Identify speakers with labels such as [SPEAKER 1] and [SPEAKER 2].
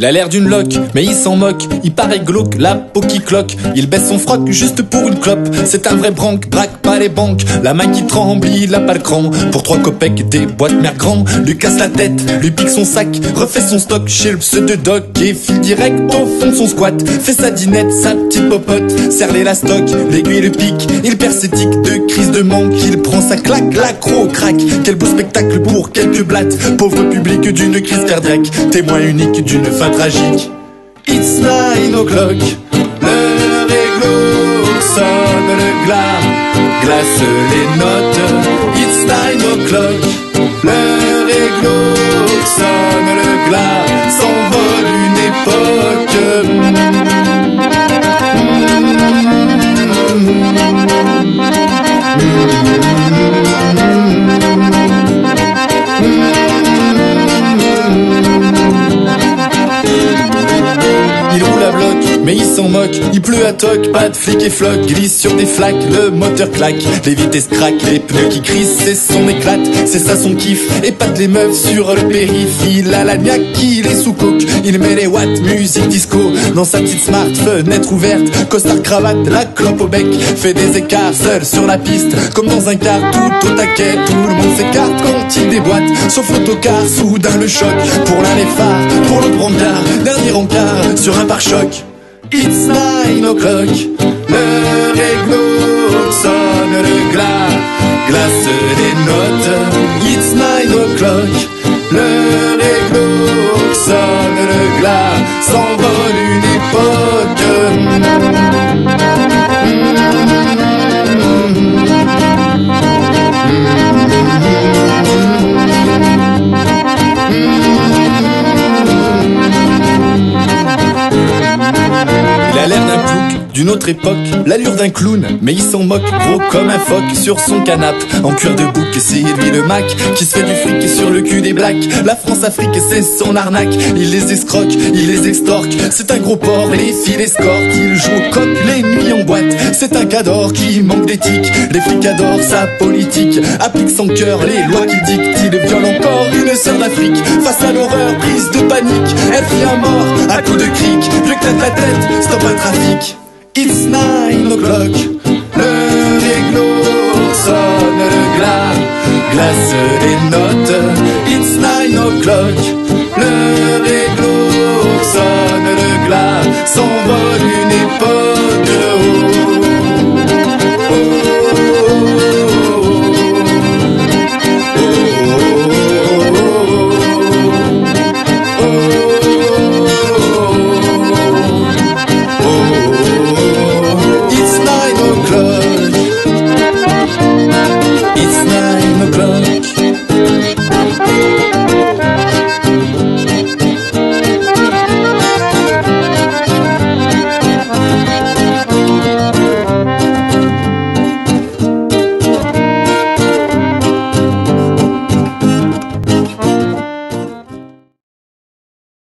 [SPEAKER 1] a l'air d'une loque, mais il s'en moque. Il paraît glauque, la peau qui cloque. Il baisse son froc juste pour une clope. C'est un vrai branque, braque pas les banques. La main qui tremble, il a pas le cran. Pour 3 copecs, des boîtes mère grand. Lui casse la tête, lui pique son sac. Refait son stock chez le pseudo-doc. Et file direct au fond de son squat. Fait sa dinette, sa petite popote. Serre l'élastoc, l'aiguille le pique. Il perd ses tics de crise de manque. Il prend sa claque, l'accro craque. Quel beau spectacle pour quelques blattes. Pauvre public d'une crise cardiaque. Témoin unique d'une fin tragique. It's 9 o'clock, l'heure est glauque, sonne le glace les notes. It's 9 o'clock, l'heure est glauque, sonne le s'envole une époque. Il roule à bloc, mais il s'en moque. Il pleut à toc, pas de flic et floc. Glisse sur des flaques, le moteur claque. Les vitesses craquent, les pneus qui crissent, c'est son éclate. C'est ça son kiff, épate les meufs sur le périph'. Il a la niaque, il est sous coke. Il met les watts, musique disco. Dans sa petite smart, fenêtre ouverte. Costard cravate, la clope au bec. Fait des écarts seul sur la piste. Comme dans un car tout au taquet. Tout le monde s'écarte quand il déboîte. Sauf l'autocar, soudain le choc. Pour l'un les phares, pour l'autre brancard. Dernier encart sur un pare-choc. It's 9 o'clock, l'heure est glauque, sonne le glace les notes. It's 9 o'clock, l'heure est glauque, sonne le s'envole une époque. Il a l'air d'un plouc d'une autre époque, l'allure d'un clown, mais il s'en moque, gros comme un phoque sur son canapé, en cuir de bouc, c'est lui le Mac, qui se fait du fric sur le cul des blacks. La France-Afrique, c'est son arnaque, il les escroque, il les extorque, c'est un gros porc, les filles l'escortent, il joue au coq les nuits en boîte, c'est un cador qui manque d'éthique, les flics adorent sa politique, applique sans cœur les lois qu'il dicte, il viole encore une sœur d'Afrique, face à l'horreur, prise de panique, elle vit à mort, à coups de cric, lui éclate la tête, stop un trafic. It's 9 o'clock, l'heure est glauque, sonne le glace les notes. It's 9 o'clock, l'heure est glauque, sonne le s'envole une époque.